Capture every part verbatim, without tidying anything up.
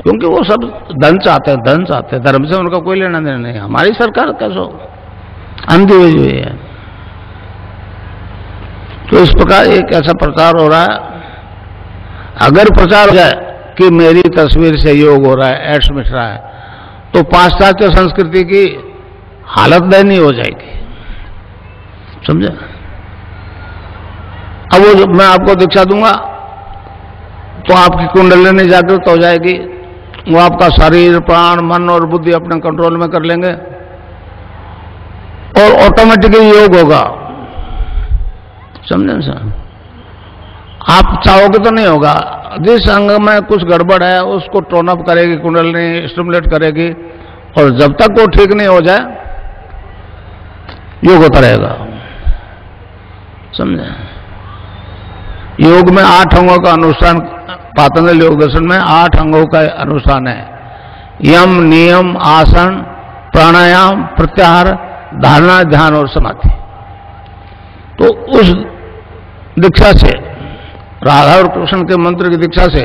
क्योंकि वो सब धन चाहते हैं, धन चाहते हैं, धर्म से उनका कोई लेना देना नहीं। हमारी सरकार कैसे अंधी हुई हुई है। तो इस प्रकार एक ऐसा प्रचार हो रहा है। अगर प्रचार हो जाए कि मेरी तस्वीर से योग हो रहा है, एड्स मिट रहा है, तो पाश्चात्य संस्कृति की हालत दयनीय हो जाएगी, समझे। अब वो जब मैं आपको दीक्षा दूंगा तो आपकी कुंडलिनी जागृत हो जाएगी, वो आपका शरीर, प्राण, मन और बुद्धि अपने कंट्रोल में कर लेंगे और ऑटोमेटिकली योग होगा, समझे सर। आप चाहोगे तो नहीं होगा। जिस अंग में कुछ गड़बड़ है उसको टोन अप करेगी कुंडलिनी, स्टिमुलेट करेगी, और जब तक वो ठीक नहीं हो जाए योग होता रहेगा, समझे। योग में आठ अंगों का अनुष्ठान, पातंजलि योग दर्शन में आठ अंगों का अनुष्ठान है। यम, नियम, आसन, प्राणायाम, प्रत्याहार, धारणा, ध्यान और समाधि। तो उस दीक्षा से, राधा और कृष्ण के मंत्र की दीक्षा से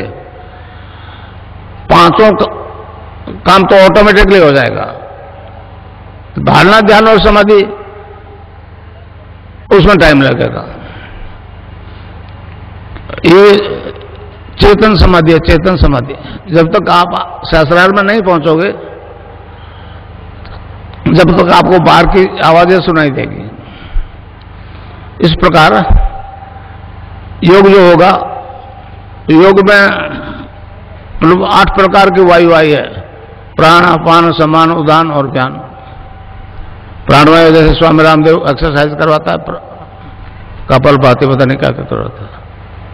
पांचों काम तो ऑटोमेटिकली हो जाएगा। धारणा, ध्यान और समाधि उसमें टाइम लगेगा। ये चेतन समाधि है, चेतन समाधि। जब तक आप सहस्रार में नहीं पहुंचोगे, जब तक आपको बाहर की आवाजें सुनाई देगी। इस प्रकार योग जो होगा, योग में मतलब आठ प्रकार की वायु आई है। प्राण, अपान, समान, उदान और ज्ञान। प्राणवायु जैसे स्वामी रामदेव एक्सरसाइज करवाता है, कपाल भाती पता नहीं क्या कहते रहता है,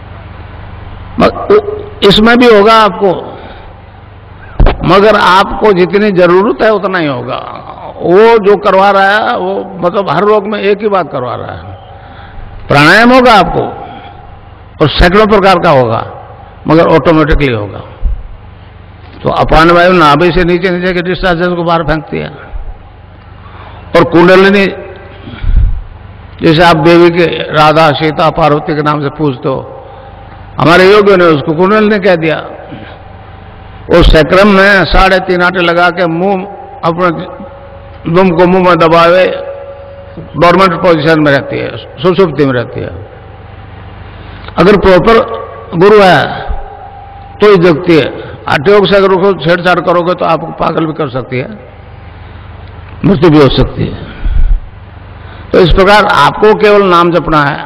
इसमें भी होगा आपको, मगर आपको जितनी जरूरत है उतना ही होगा। वो जो करवा रहा है वो मतलब हर रोग में एक ही बात करवा रहा है। प्राणायाम होगा आपको और सैकड़ों प्रकार का होगा, मगर ऑटोमेटिकली होगा। तो अपान वायु नाभि से नीचे नीचे के डिस्चार्जेस को बाहर फेंकती है, और कुंडलिनी जैसे आप देवी के राधा, सीता, पार्वती के नाम से पूछते हो, हमारे योगियों ने उसको कुंडलिनी कह दिया। उस सैक्रम में साढ़े तीन आटे लगा के मुंह अपने दुम को मुंह में दबावे, डोरमेंट पोजीशन में रहती है, सुषुप्ति में रहती है। अगर प्रॉपर गुरु है तो ही जगती है। हठयोग से अगर उसको छेड़छाड़ करोगे तो आपको पागल भी कर सकती है, मृत्यु भी हो सकती है। तो इस प्रकार आपको केवल नाम जपना है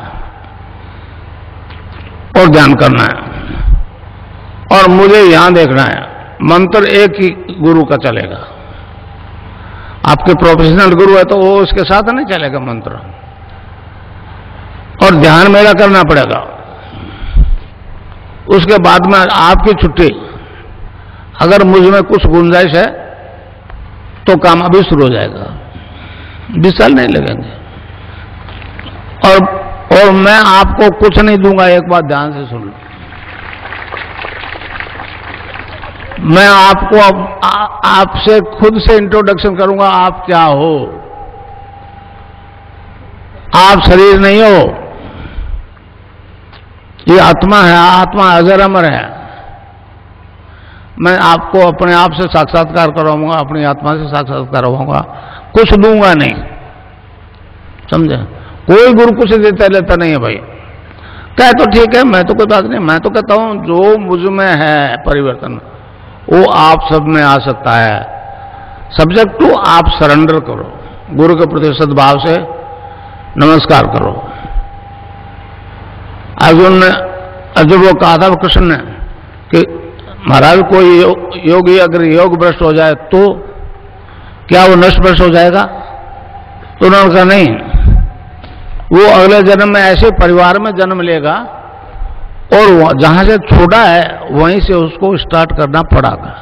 और ध्यान करना है, और मुझे यहां देखना है। मंत्र एक ही गुरु का चलेगा। आपके प्रोफेशनल गुरु है तो वो उसके साथ नहीं चलेगा मंत्र, और ध्यान मेरा करना पड़ेगा। उसके बाद में आपकी छुट्टी। अगर मुझ में कुछ गुंजाइश है तो काम अभी शुरू हो जाएगा, बीस साल नहीं लगेंगे। और और मैं आपको कुछ नहीं दूंगा, एक बात ध्यान से सुन लो। मैं आपको अब आपसे खुद से इंट्रोडक्शन करूंगा। आप क्या हो? आप शरीर नहीं हो, ये आत्मा है। आत्मा अजर अमर है। मैं आपको अपने आप से साक्षात्कार करवाऊंगा, अपनी आत्मा से साक्षात्कार करवाऊंगा, कुछ दूंगा नहीं, समझे। कोई गुरु कुछ देता लेता नहीं है भाई। कहे तो ठीक है, मैं तो कोई बात नहीं। मैं तो कहता हूं जो मुझ में है परिवर्तन, वो आप सब में आ सकता है। सब्जेक्ट टू आप सरेंडर करो, गुरु के प्रति सद्भाव से नमस्कार करो। अर्जुन ने अर्जुन को कहा था कृष्ण ने कि महाराज कोई योगी अगर योग भ्रष्ट हो जाए तो क्या वो नष्ट भ्रष्ट हो जाएगा? तो उन्होंने कहा नहीं, वो अगले जन्म में ऐसे परिवार में जन्म लेगा और जहां से छोड़ा है वहीं से उसको स्टार्ट करना पड़ेगा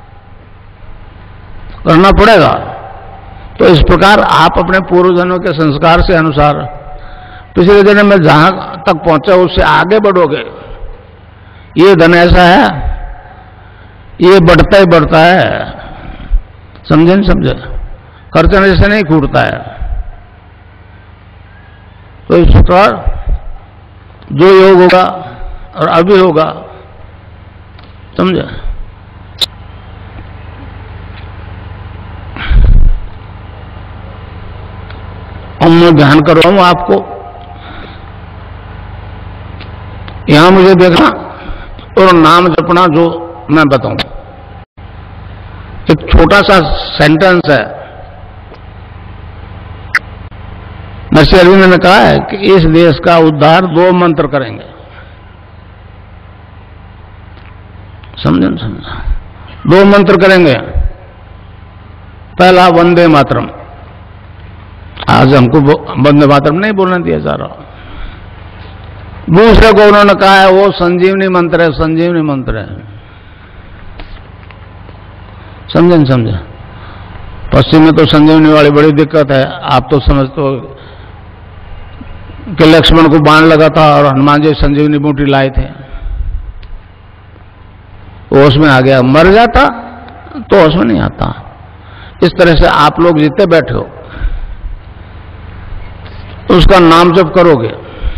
करना पड़ेगा। तो इस प्रकार आप अपने पूर्व जन्म के संस्कार से अनुसार पिछले जन्म में जहां तक पहुंचे उससे आगे बढ़ोगे। ये धन ऐसा है, ये बढ़ता ही बढ़ता है, समझे नहीं समझे? खर्चने से नहीं छूटता है। तो इस प्रकार जो योग होगा और अभी होगा, समझे, मैं ध्यान करवाऊं आपको, यहां मुझे देखना और नाम जपना जो मैं बताऊं। एक छोटा सा सेंटेंस है, महर्षि अरविंद ने कहा है कि इस देश का उद्धार दो मंत्र करेंगे। समझे न समझा? दो मंत्र करेंगे। पहला वंदे मातरम, आज हमको वंदे मातरम नहीं बोलने दिया जा रहा। दूसरे को उन्होंने कहा है वो संजीवनी मंत्र है, संजीवनी मंत्र है। समझे न समझे? पश्चिम में तो संजीवनी वाली बड़ी दिक्कत है। आप तो समझते हो कि लक्ष्मण को बाण लगा था और हनुमान जी संजीवनी बूटी लाए थे, होश में आ गया। मर जाता तो होश में नहीं आता। इस तरह से आप लोग जितने बैठे हो उसका नाम जप करोगे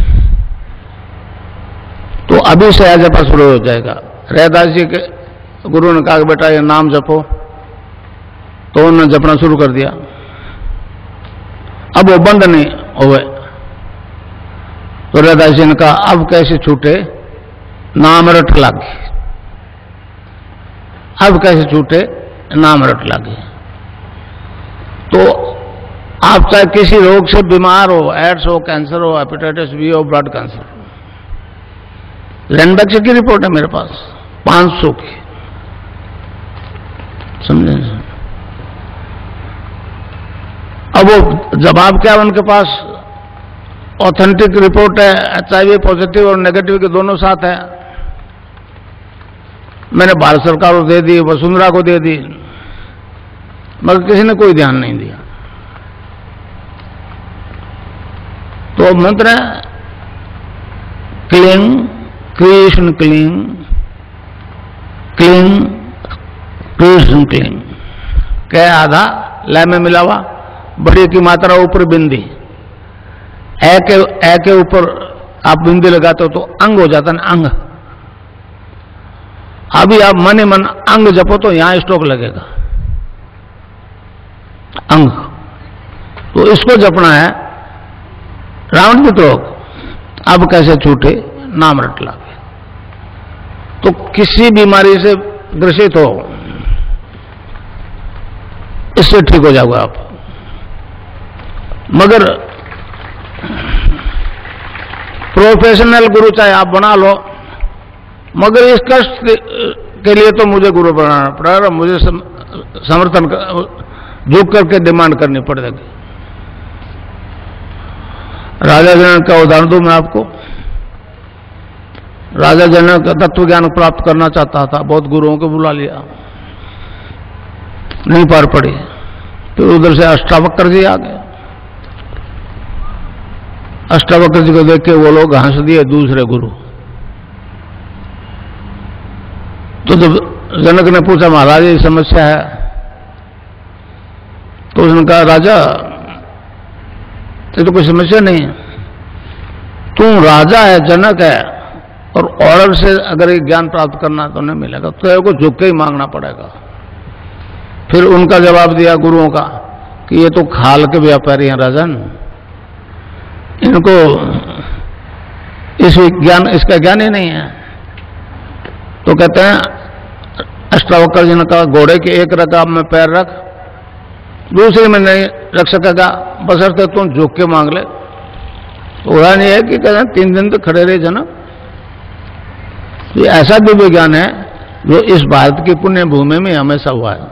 तो अभी से जपा शुरू हो जाएगा। रैदास जी के गुरु ने कहा बेटा ये नाम जपो, तो उन्होंने जपना शुरू कर दिया। अब वो बंद नहीं हुए तो रैदास जी ने कहा अब कैसे छूटे, नाम रट लागे। अब कैसे छूटे, नाम रट लागे। तो आप चाहे किसी रोग से बीमार हो, एड्स हो, कैंसर हो, हेपेटाइटिस बी हो, ब्लड कैंसर, लैंडबैक्स की रिपोर्ट है मेरे पास पांच सौ की। समझे? अब वो जवाब क्या उनके पास ऑथेंटिक रिपोर्ट है, एचआईवी पॉजिटिव और नेगेटिव के दोनों साथ है। मैंने भारत सरकार को दे दी, वसुंधरा को दे दी, मगर किसी ने कोई ध्यान नहीं दिया। तो मंत्र है क्लीं कृष्ण क्लीं, क्लीं कृष्ण क्लीं। क्या आधा लय में मिला हुआ, बड़ी की मात्रा ऊपर बिंदी, ए के ए के ऊपर आप बिंदी लगाते हो तो अंग हो जाता है, अंग। अभी आप मन ही मन अंग जपो तो यहां स्ट्रोक लगेगा, अंग। तो इसको जपना है रावण विद्रोह। अब कैसे छूटे, नाम रट लागे। तो किसी बीमारी से ग्रसित हो, इससे ठीक हो जाओगे आप। मगर प्रोफेशनल गुरु चाहे आप बना लो, मगर इस कष्ट के लिए तो मुझे गुरु बनाना पड़ेगा, मुझे समर्थन झुक करके डिमांड करनी पड़ेगी। राजा जनक का उदाहरण दूं मैं आपको। राजा जनक तत्व ज्ञान प्राप्त करना चाहता था, बहुत गुरुओं को बुला लिया, नहीं पार पड़ी। फिर उधर से अष्टावक्र जी आ गए। अष्टावक्र जी को देख के वो लोग हंस दिए, दूसरे गुरु। तो जब जनक ने पूछा महाराज ये समस्या है, तो उसने कहा राजा ये तो कोई समस्या नहीं है, तू राजा है, जनक है, और ऑर्डर से अगर ये ज्ञान प्राप्त करना तो नहीं मिलेगा, तो को झुक के ही मांगना पड़ेगा। फिर उनका जवाब दिया गुरुओं का कि ये तो खाल के व्यापारी हैं राजन, इनको इस ज्ञान इसका ज्ञान ही नहीं है। तो कहते हैं अष्टावक्र जी ने कहा घोड़े के एक रकाब में पैर रख, दूसरे में नहीं रख सकेगा, बशर्ते तुम झुक के मांग ले। तो वह नहीं है कि कहते हैं तीन दिन तक खड़े रहे जनक। ये ऐसा दिव्य ज्ञान है जो इस भारत की पुण्य भूमि में हमेशा हुआ है।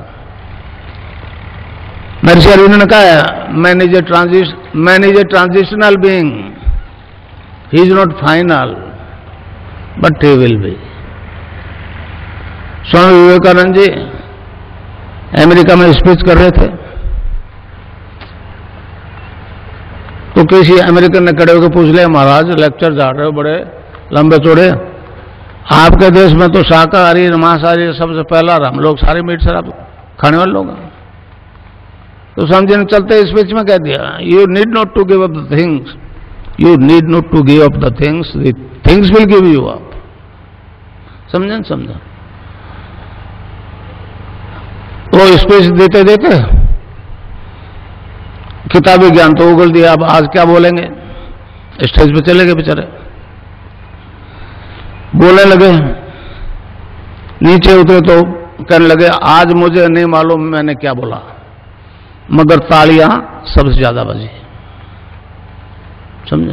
महर्षि अरविंद ने कहा है man is a transitional man is a transitional being, he is not final but he will be. Swami Vivekananda ji America में स्पीच कर रहे थे, तो किसी अमेरिकन ने खड़े होकर पूछ लिया महाराज लेक्चर जा रहे हो बड़े लंबे चौड़े, आपके देश में तो शाकाहारी मांसाहारी सबसे पहला, हम लोग सारे मीट शराब खाने वाले लोग हैं। तो स्वामी जी ने चलते स्पीच में कह दिया you need not to give up the things, you need not to give up the things, the things will give you up. समझे समझा? वो स्पीच देते देते किताबी ज्ञान तो उगल दिया, अब आज क्या बोलेंगे, स्टेज पे चले गए बेचारे, बोलने लगे। नीचे उतरे तो कहने लगे आज मुझे नहीं मालूम मैंने क्या बोला, मगर तालियां सबसे ज्यादा बजी। समझे?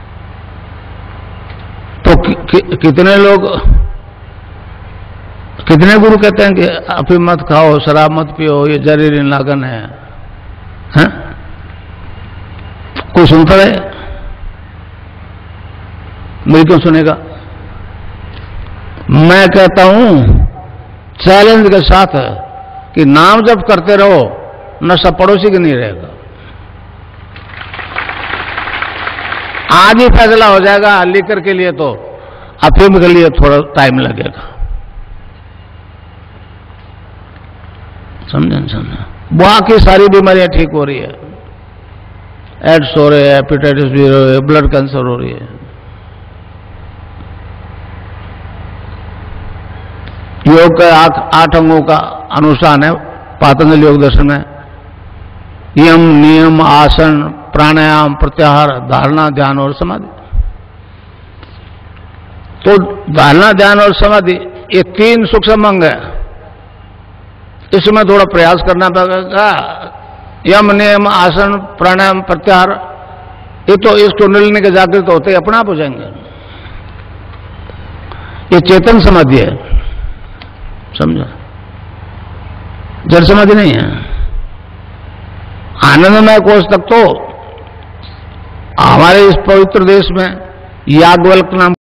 तो कि, कि, कितने लोग, कितने गुरु कहते हैं कि अफीम मत खाओ, शराब मत पियो, ये जहरीली नागन है, हैं? कोई सुनता है? मेरी क्यों सुनेगा? मैं कहता हूं चैलेंज के साथ कि नाम जप करते रहो, नशा पड़ोसी के नहीं रहेगा। आज ही फैसला हो जाएगा, लीकर के लिए तो अफीम के लिए थोड़ा टाइम लगेगा। समझे? समझे? बाकी सारी बीमारियां ठीक हो रही है, एड्स हो रहे हैं, हेपेटाइटिस भी हो रही है, ब्लड कैंसर हो रही है। योग का आठ, आठ अंगों का अनुष्ठान है पातंजलि योग दर्शन में। यम, नियम, आसन, प्राणायाम, प्रत्याहार, धारणा, ध्यान और समाधि। तो धारणा, ध्यान और समाधि ये तीन सूक्ष्म अंग है, इसमें थोड़ा प्रयास करना पड़ेगा। यम, नियम, आसन, प्राणायाम, प्रत्याहार, ये तो इसको निर्णय के जागृत होते अपने आप हो जाएंगे। ये चेतन समाधि है, समझो, जड़ समाधि नहीं है। आनंदमय कोष तक तो हमारे इस पवित्र देश में याज्ञवल्क्य नाम